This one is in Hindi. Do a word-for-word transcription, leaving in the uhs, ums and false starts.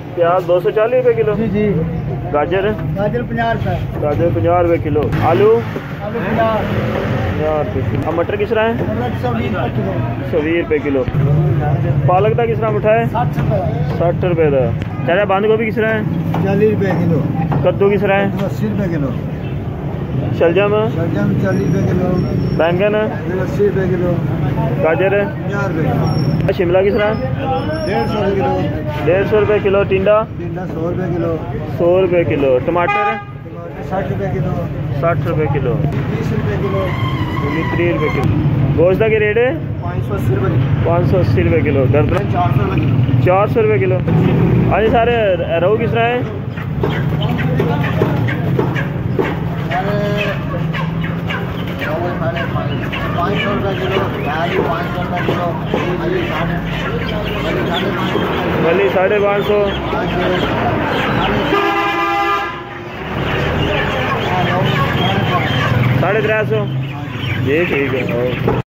प्याज दो सौ चालीस रुपये किलो। जी जी। गाजर गाजर पचास रुपये। गाजर पचास रुपये किलो। आलू आलू पचास पचास रुपये किलो। अब मटर किस तरह है? सौ बीस रुपये किलो। सौ बीस रुपये किलो। पालक का किस तरह मिठा है? साठ रुपये। साठ रुपये का। चाचा बंद गोभी किस तरह है? चालीस रुपये किलो। कद्दू किस तरह है? अस्सी रुपये किलो। शलजम शलजम चालीस रुपये किलो। बैंगन अस्सी रुपये किलो। गाजर पचास रुपये किलो। शिमला किस तरह? डेढ़ सौ रुपये किलो। डेढ़ सौ रुपये किलो। टिंडा टिंडा सौ रुपये किलो। सौ रुपये किलो। टमाटर टमाटर साठ रुपये किलो। साठ रुपये किलो। बीस रुपये किलो। तीस रुपये किलो। गोश्त का रेट है पाँच सौ अस्सी रुपये किलो। पाँच सौ अस्सी रुपये किलो। गर्दन चार सौ रुपये किलो। चार सौ रुपये किलो। हाँ जी सारे रोहू किस तरह है? पाँच सौ रुपये किलो। पाँच सौ रुपये किलो। वली साढ़े पाँच सौ। साढ़े त्रै सौ। जी ठीक है।